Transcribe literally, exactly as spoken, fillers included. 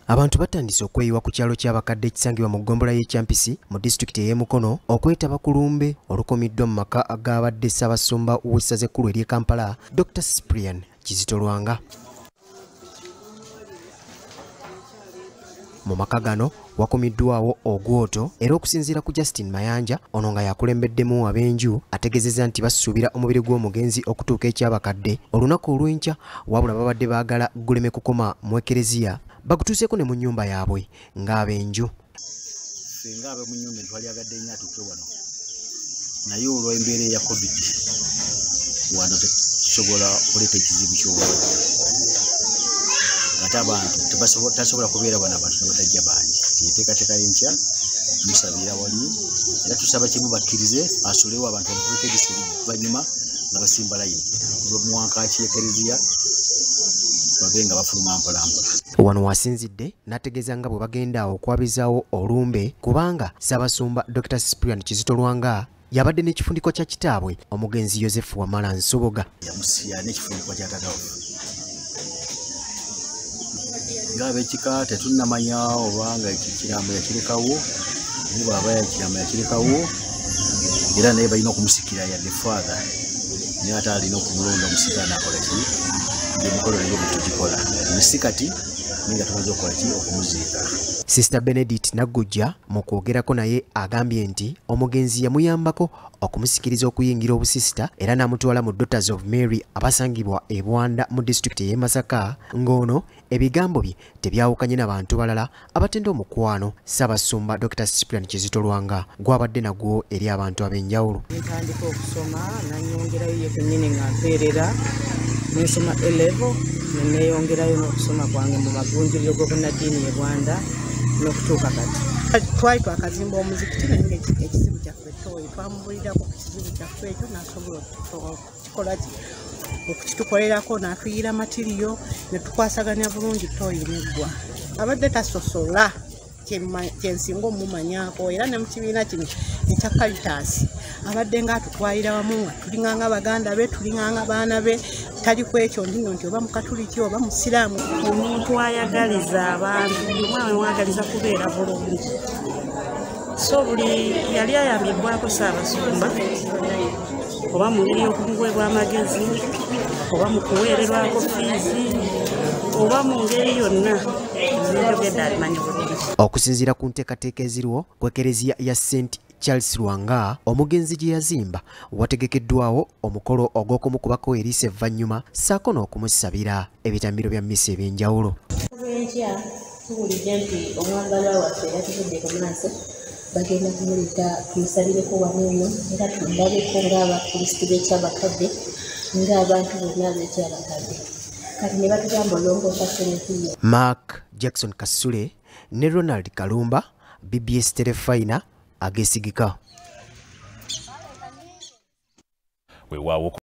Abantu batandise okweyiwa ku kyalo ky'abakadde ekisangibwa mu ggombolola y'e Kyampisi mu disitulikiti ey'e Mukono okwetaba ku lumbe olukomiddwa mu maka agabadde Ssaabasumba w'essaza ekkulu ery'e Kampala Doctor Cyprian Kizito Lwanga. Mu maka gano wakumiddwawo ogwoto era okusinziira ku Justin Mayanja ono nga yakulembeddemu abenju ategezeza nti basuubira omubiri gw'omugenzi okutuuka ekyabakadde olunaku olw'enkya wabula babadde baagala guleme kukoma mu ekereziya bagutuuseeko ne mu nnyumba yaabwe ng'abenju. Singa abe mu nnyumba twalyagadde nnyo atuuke wano naye olw'embeera eya covid wano tekisobola kuleeta ekizibu ky'obulamu ate abantu tasobola kubeera wano abantu ne batajja bangi yeteekateeka enkya musabira wali era tusaba kimu bakkirize asulewo abantu bamukuliko ebiseera banyuma nga basimba layini muwankaaki y'ekereziya babe nga bafuluma mpolampola. Wano wasinzidde n'ategeeza nga bwe bagenda okwabizaawo olumbe kubanga Ssaabasumba Doctor Cyprian Kizito Lwanga yabadde n'ekifundiko kya kitaabwe omugenzi Joseph Wamala Nsoboga. Yamusiya n'ekifundiko kya taata we ng'ab'ekika tetunnamanya obanga ekirambo yakirekawo naye bw'aba ekirambo yakirekawo era naye balina okumusikira yadde father naye ate alina okumulonda omusika n'akola ki emikolo nayo bwe tugikola misikati naye nga tumaze okukola ki okumuziika. Sister Benedict Nagujja mu kwogerako naye agambye nti omugenzi yamuyambako okumusikiriza okuyingira obusisita era n'amutwala mu Daughters of Mary abasangibwa e Bwanda mu disitulikiti y'e Masaka ng'ono ebigambo bye tebyawukanye n'abantu balala abatenda omukwano Ssaabasumba Doctor Cyprian Kizito Lwanga gwabadde nagwo eri abantu ab'enjawulo. Ntandika okusoma nanyongerayo ye kennyini nga mpeerera nensoma A level neneyongerayo n'okusoma kwange mu magunjuliro g'obunnaddiini e Bwanda n'okutuuka kati twali twakazimba omuzikiti naye ng'ekizibu kyaffe toyi twamubulirako ku kizibu kyaffe ekyo n'asobola okukikola ki okukitukolerako n'atuyira matiriyo ne tukwasaganya bulungi toyi neggwa abadde tasosola kyensinga omumanyako era ne mu kibiina kino ekya Caritas abadde ng'atutwalira wamu nga tulinganga baganda be tulinganga baana be tali ku ekyo ndino nti oba mukatuliki oba musiraamu omuntu ayagaliza abantu bimwe mwagaliza kubeera bulungi so buli yali ayambibwako Ssaabasumba oba mu ngeri y'okumuweebwa amagezi oba mu kuweererwako fiizi oba mu ngeri yonna ebyogedde alimanyi bulungi. Okusinziira ku nteekateeka eziriwo ku ekereziya ya Saint Charles Lwanga omugenzi gye yazimba wategekeddwawo omukolo ogw'okumukubako eriisa evvannyuma ssaako n'okumusabira ebitambiro bya mmisa eby'enjawulo. Enkya tuwulidde nti omwagalwa waffe era tuvudde ku maaso bagenda kumuleeta tumusabireko wano eno era tumulabeko ng'abakrisitu b'ekyabakadde ng'abantu bonna ab'ekyabakadde kati ne batugamba olongoosa senekiyo. Mark Jackson Kasule ne Ronald Kalumba B B S Terefayina ageesigika.